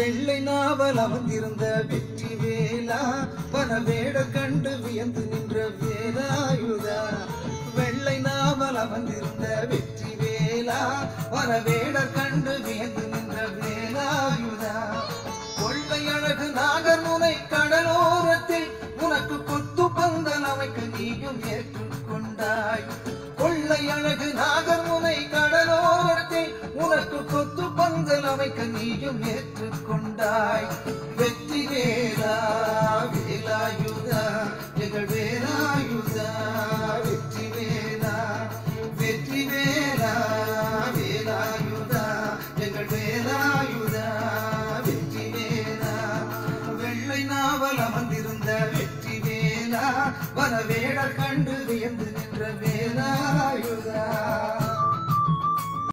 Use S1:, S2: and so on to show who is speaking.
S1: வெள்ளை நாவல் அமர்ந்திருந்த வெற்றி வேலா வனவேட கண்டு வியந்து நின்ற வேலாயுதா வெள்ளை நாவல் அமர்ந்திருந்த வெற்றி வேலா வனவேட கண்டு வியந்து நின்ற வேலாயுதா கொள்ளை அழகு நாகர்முனை கடலோரத்தில் உனக்கு கொத்து பந்தல் அமைக்க நீயும் ஏற்றுக்கொண்டாய் கொள்ளை அழகு நாகர்முனை கடலோரத்தில் உனக்கு கொத்து பந்தல் அமைக்க நீயும் ஏற்றுக்கொண்டாய் வெற்றி வேலா வேலாயுதா எங்கள் வேலாயுதா வெற்றி வேலா வேலாயுதா எங்கள் வேலாயுதா வெற்றி வேலா வெள்ளை நாவல் அமர்ந்திருந்த வெற்றி வேலா வனவேடர் கண்டு வியந்து